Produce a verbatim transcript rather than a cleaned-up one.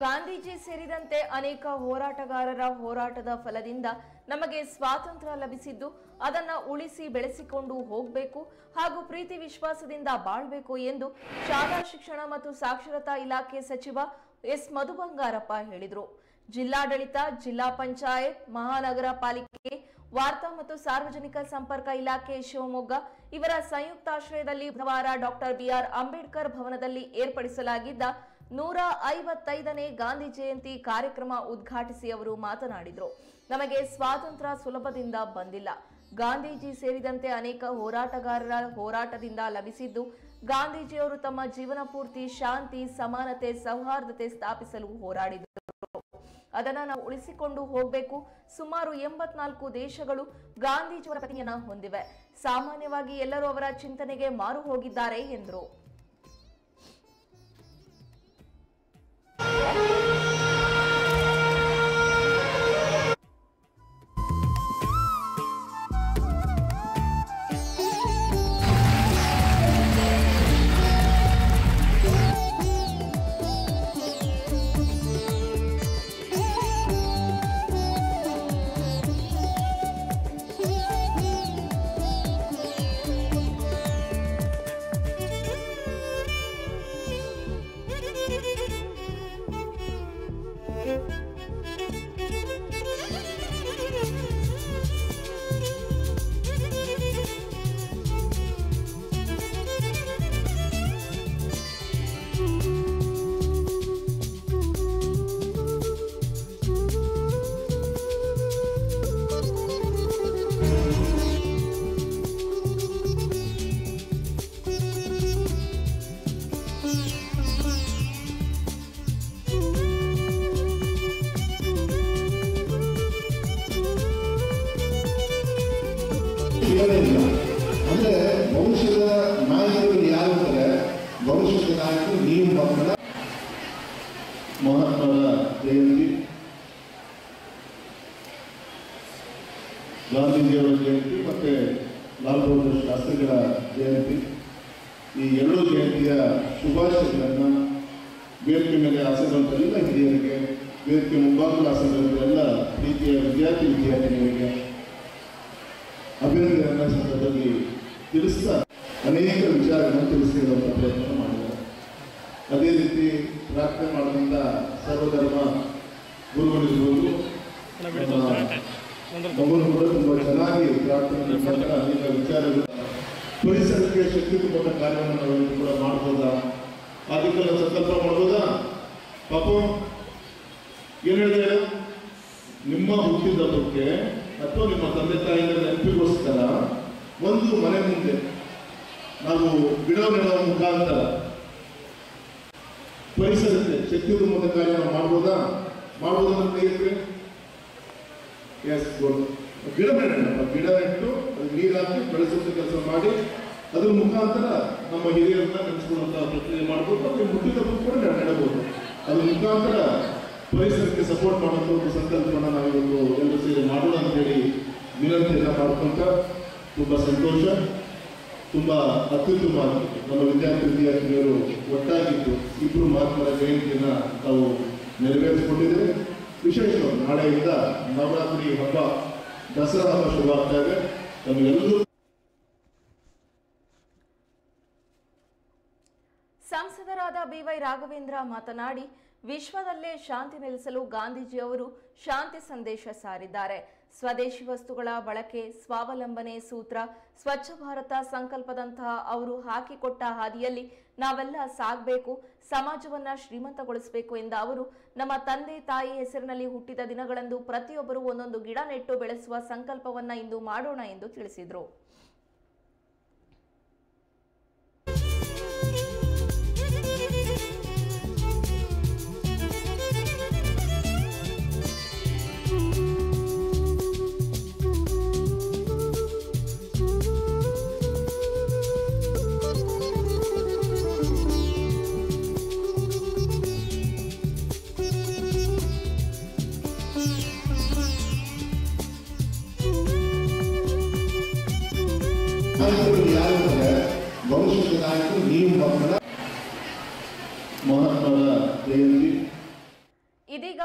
ಗಾಂಧೀಜಿ ಸೇರಿದಂತೆ ಅನೇಕ ಹೋರಾಟಗಾರರ ಹೋರಾಟದ ಫಲದಿಂದ ನಮಗೆ ಸ್ವಾತಂತ್ರ್ಯ ಲಭಿಸಿದ್ದು ಅದನ್ನ ಉಳಿಸಿ ಬೆಳೆಸಿಕೊಂಡು ಹೋಗಬೇಕು ಹಾಗೂ ಪ್ರೀತಿ ವಿಶ್ವಾಸದಿಂದ ಬಾಳಬೇಕು ಎಂದು ಶಾಲಾ ಶಿಕ್ಷಣ ಮತ್ತು ಸಾಕ್ಷರತಾ ಇಲಾಖೆ ಸಚಿವ ಎಸ್ ಮಧು ಬಂಗಾರಪ್ಪ ಹೇಳಿದರು. ಜಿಲ್ಲಾಡಳಿತ, ಜಿಲ್ಲಾ ಪಂಚಾಯತ್, ಮಹಾನಗರ ಪಾಲಿಕೆ, ವಾರ್ತಾ ಮತ್ತು ಸಾರ್ವಜನಿಕ ಸಂಪರ್ಕ ಇಲಾಖೆ ಶಿವಮೊಗ್ಗ ಇವರ ಸಂಯುಕ್ತಾಶ್ರಯದಲ್ಲಿ ಬುಧವಾರ ಡಾಕ್ಟರ್ ಬಿಆರ್ ಅಂಬೇಡ್ಕರ್ ಭವನದಲ್ಲಿ ಏರ್ಪಡಿಸಲಾಗಿದ್ದ ನೂರ ಐವತ್ತೈದನೇ ಗಾಂಧಿ ಜಯಂತಿ ಕಾರ್ಯಕ್ರಮ ಉದ್ಘಾಟಿಸಿ ಅವರು ಮಾತನಾಡಿದರು. ನಮಗೆ ಸ್ವಾತಂತ್ರ್ಯ ಸುಲಭದಿಂದ ಬಂದಿಲ್ಲ. ಗಾಂಧೀಜಿ ಸೇರಿದಂತೆ ಅನೇಕ ಹೋರಾಟಗಾರರ ಹೋರಾಟದಿಂದ ಲಭಿಸಿದ್ದು ಗಾಂಧೀಜಿಯವರು ತಮ್ಮ ಜೀವನ ಪೂರ್ತಿ ಶಾಂತಿ, ಸಮಾನತೆ, ಸೌಹಾರ್ದತೆ ಸ್ಥಾಪಿಸಲು ಹೋರಾಡಿದರು. ಅದನ್ನ ನಾವು ಉಳಿಸಿಕೊಂಡು ಹೋಗಬೇಕು. ಸುಮಾರು ಎಂಬತ್ನಾಲ್ಕು ದೇಶಗಳು ಗಾಂಧೀಜಿಯವರ ಪ್ರತಿಮೆಯನ್ನ ಹೊಂದಿವೆ. ಸಾಮಾನ್ಯವಾಗಿ ಎಲ್ಲರೂ ಅವರ ಚಿಂತನೆಗೆ ಮಾರು ಹೋಗಿದ್ದಾರೆ ಎಂದರು. ಅಂದ್ರೆ ಭವಿಷ್ಯದ ನಾಯಕರು ಯಾರಿದ್ದಾರೆ, ಭವಿಷ್ಯದ ನಾಯಕರು ನೀವು ಮಕ್ಕಳ ಮಹಾತ್ಮರ ಜಯಂತಿ, ಗಾಂಧೀಜಿಯವರ ಜಯಂತಿ ಮತ್ತೆ ಲಾಲ್ ಬಹದ್ದೂರ್ ಶಾಸ್ತ್ರಿಗಳ ಜಯಂತಿ, ಈ ಎರಡು ಜಯಂತಿಯ ಶುಭಾಶಯಗಳನ್ನು ವೇದಿಕೆ ಮೇಲೆ ಆಸೆದಂತ ಎಲ್ಲ ಹಿರಿಯರಿಗೆ, ವೇದಿಕೆ ಮುಂಭಾಗದ ಆಸೆದಂತ ಎಲ್ಲ ರೀತಿಯ ವಿದ್ಯಾರ್ಥಿ ವಿದ್ಯಾರ್ಥಿನಿಯರಿಗೆ ಅಭಿನಂದನೆಯ ಸಂದರ್ಭದಲ್ಲಿ ತಿಳಿಸ್ತಾ ಅನೇಕ ವಿಚಾರಗಳನ್ನು ತಿಳಿಸಿರುವಂಥ ಪ್ರಯತ್ನ ಮಾಡಿದ್ದಾರೆ. ಅದೇ ರೀತಿ ಪ್ರಾರ್ಥನೆ ಮಾಡೋದ್ರಿಂದ ಸರ್ವಧರ್ಮ ಗುರುಗಳಿರ್ಬೋದು ಮಗುನು ಕೂಡ ತುಂಬ ಚೆನ್ನಾಗಿ ಪ್ರಾರ್ಥನೆ ಮಾಡ್ತಾರೆ. ಅನೇಕ ವಿಚಾರಗಳು ಪರಿಸರಕ್ಕೆ ಶಕ್ತಿ ತುಂಬುವಂಥ ಕಾರ್ಯವನ್ನು ನಾವು ಕೂಡ ಮಾಡ್ಬೋದಾ, ಅದಕ್ಕೆಲ್ಲ ಸಂಕಲ್ಪ ಮಾಡ್ಬೋದಾ? ಪಾಪ ಏನು ಹೇಳಿದೆ, ನಿಮ್ಮ ಹುಟ್ಟಿದ ಹಬ್ಬಕ್ಕೆ ಅಥವಾ ನಿಮ್ಮ ತಂದೆ ತಾಯಿಯ ನೆನಪಿಗೋಸ್ಕರ ಒಂದು ಮನೆ ಮುಂದೆ ನಾವು ಗಿಡ ನೆಡುವ ಮುಖಾಂತರ ಪರಿಸರಕ್ಕೆ ಶಕ್ತಿ ತುಂಬುವಂಥ ಕಾರ್ಯ ನಾವು ಮಾಡ್ಬೋದಾ? ಮಾಡ್ಬೋದನ್ನ ಕೈಯಿದ್ರೆ ಎಸ್ ಗುಡ್. ಗಿಡ ನೆಡೋಣ, ಗಿಡ ನೆಟ್ಟು ಅದು ನೀರು ಹಾಕಿ ಬೆಳೆಸುವಂಥ ಕೆಲಸ ಮಾಡಿ ಅದ್ರ ಮುಖಾಂತರ ನಮ್ಮ ಹಿರಿಯರನ್ನ ನೆನೆಸ್ಕೊಳ್ಳುವಂಥ ಪ್ರಕ್ರಿಯೆ ಮಾಡ್ಬೋದು. ಮತ್ತು ಹುಟ್ಟಿದ ಹಬ್ಬ ಕೂಡ ನೆಡಬಹುದು. ಅದ್ರ ಮುಖಾಂತರ ಪರಿಸರಕ್ಕೆ ಸಪೋರ್ಟ್ ಮಾಡುವಂಥ ಒಂದು ಸಂಕಲ್ಪವನ್ನು ನಾವಿವತ್ತು ಎಲ್ಲರೂ ಸೇರಿ ಮಾಡೋಣ ಅಂತೇಳಿ ವಿನಂತಿಯನ್ನು ಮಾಡ್ಕೊಂತ ತುಂಬ ಸಂತೋಷ, ತುಂಬ ಅತ್ಯುತ್ತಮವಾಗಿ ನಮ್ಮ ವಿದ್ಯಾರ್ಥಿ ವಿದ್ಯಾರ್ಥಿನಿಯರು ಒಟ್ಟಾಗಿದ್ದು ಇಬ್ಬರು ಮಹಾತ್ಮರ ಜಯಂತಿಯನ್ನು ತಾವು ನೆರವೇರಿಸಿಕೊಂಡಿದ್ದೇವೆ. ವಿಶೇಷವಾಗಿ ನಾಳೆಯಿಂದ ನವರಾತ್ರಿ ಹಬ್ಬ, ದಸರಾ ಹಬ್ಬ ಶುರುವಾಗ್ತಾ ಇದೆ. ನಮಗೆಲ್ಲರೂ ಸಂಸದರಾದ ಬಿವೈ ರಾಘವೇಂದ್ರ ಮಾತನಾಡಿ, ವಿಶ್ವದಲ್ಲೇ ಶಾಂತಿ ನೆಲೆಸಲು ಗಾಂಧೀಜಿಯವರು ಶಾಂತಿ ಸಂದೇಶ ಸಾರಿದ್ದಾರೆ. ಸ್ವದೇಶಿ ವಸ್ತುಗಳ ಬಳಕೆ, ಸ್ವಾವಲಂಬನೆ ಸೂತ್ರ, ಸ್ವಚ್ಛ ಭಾರತ ಸಂಕಲ್ಪದಂತಹ ಅವರು ಹಾಕಿಕೊಟ್ಟ ಹಾದಿಯಲ್ಲಿ ನಾವೆಲ್ಲ ಸಾಗಬೇಕು, ಸಮಾಜವನ್ನ ಶ್ರೀಮಂತಗೊಳಿಸಬೇಕು ಎಂದ ಅವರು, ನಮ್ಮ ತಂದೆ ತಾಯಿ ಹೆಸರಿನಲ್ಲಿ ಹುಟ್ಟಿದ ದಿನಗಳಂದು ಪ್ರತಿಯೊಬ್ಬರು ಒಂದೊಂದು ಗಿಡ ನೆಟ್ಟು ಬೆಳೆಸುವ ಸಂಕಲ್ಪವನ್ನ ಇಂದು ಮಾಡೋಣ ಎಂದು ತಿಳಿಸಿದರು. ಭವಿಷ್ಯದ ನಾಯಕರು ನೀವು ಮಕ್ಕಳ ಮಹಾತ್ಮರ ಜಯಂತಿ, ಇದೀಗ